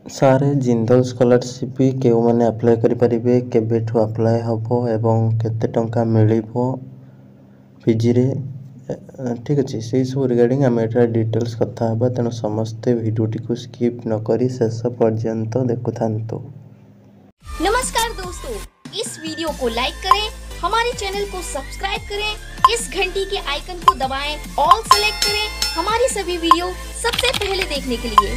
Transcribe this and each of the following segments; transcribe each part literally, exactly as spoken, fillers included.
सारे जिंदल स्कॉलरशिप केउ माने अप्लाई करि परिबे केबेठु अप्लाई हबो एवं केते टंका मिलिबो पीजी रे ठीक अछि से सब रिगार्डिंग हम एटा डिटेल्स कथा हबा तेनो समस्त वीडियो टी को स्किप न करी शेष पर्यंत देखुथांतो। नमस्कार दोस्तों, इस वीडियो को लाइक करें, हमारे चैनल को सब्सक्राइब करें, इस घंटी के आइकन को दबाएं, ऑल सेलेक्ट करें हमारी सभी वीडियो सबसे पहले देखने के लिए।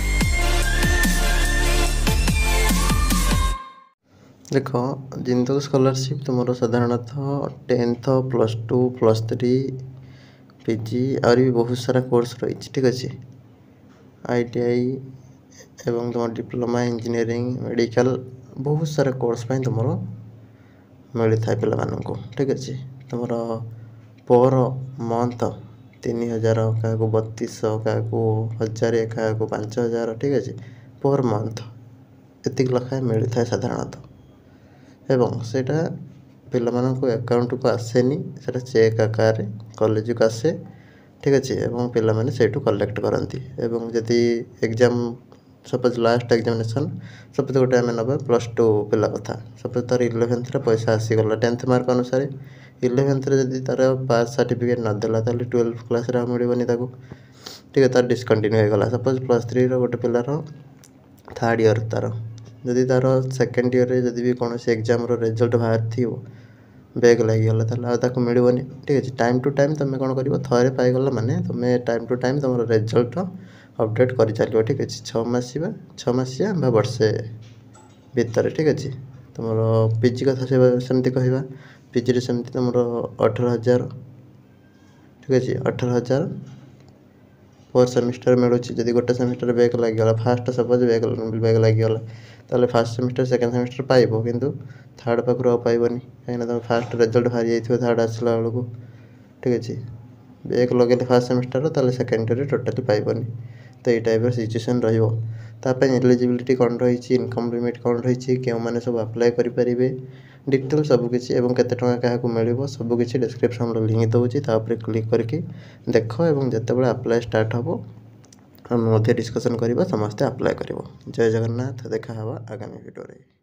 देखो जिंदल स्कॉलरशिप तुम साधारणतः tenth plus two plus three PG और भी बहुत सारा कोर्स रही ठीक अच्छे आईटीआई एवं तुम डिप्लोमा इंजीनियरिंग मेडिकल बहुत सारा कोर्स पर तुम मिली था पे ठीक अच्छे तुम पर मंथ तीन हजार क्या बतीस क्या हजार क्या पांच हजार ठीक अच्छे पर मंथ एतिक लखाए मिली था साधारणतः एवं सेटा पिलामाननको अकाउंट को आसेनी सेटा चेक आकार कॉलेज को आसे ठीक अच्छे एवं पिला माने सेठू कलेक्ट करती एवं जदि exam suppose last examination suppose गोटे आम नवा प्लस टू पिला कथा सपोज तार इलेवेन्थ पैसा आसीगला टेन्थ मार्क अनुसार इलेवेन्थ जदि तार पास सर्टिफिकेट नदेला ताले ट्वेल्व क्लास रे मिलबनी ताको ठीक है तार डिस्कंटिन्यू हो गला सपोज प्लस थ्री रो गोटे पिलार थर्ड ईयर तार जदि तार सेकेंड ईयर रे जदि भी कौन एग्जाम रो रिजल्ट बाहर थी बैग लगिगला ताको मिलबनी ठीक अच्छे टाइम टू टाइम तुम कौन कर थे पाईगला माने तुम टाइम टू टाइम तुम रिजल्ट अपडेट कर चलो ठीक अच्छे छमासिया छमासिया बा वर्षे भितर ठीक अच्छे तुम पीजी कथा सेमती कहवा पीजी रे सेमती तुम अठारह हजार ठीक अच्छे अठारह हजार पर सेमिस्टर मिलूँ जदि गोटे सेमिस्टर बैग लगिगला फास्ट सपोज बैग बैग लगिगला ताले फास्ट सेमिस्टर सेकेंड सेमिस्टर पाइबो किंतु थर्ड पाखु आ पाइबनी कहीं तुम फास्ट रिजल्ट बाहरी जाइए थर्ड आसला बेलू ठीक अच्छे बैग लगे फास्ट सेमिस्टर ताले सेकेंड ईयर टोटाली पाइबनी तो ये टाइप सिचुएसन रही एलिजिबिलिटी कौन रही इनकम लिमिट कौन रही क्यों मैंने सब अप्लाई करेंगे डिटेल सबकि केते टंका क्या मिल सबकि डिस्क्रिप्शन लिंक दूसरी क्लिक करके देख और जिते अप्लाई स्टार्ट हम हम डिस्कसन करवा समस्ते अप्लाई कर जय जगन्नाथ देखा आगामी वीडियो।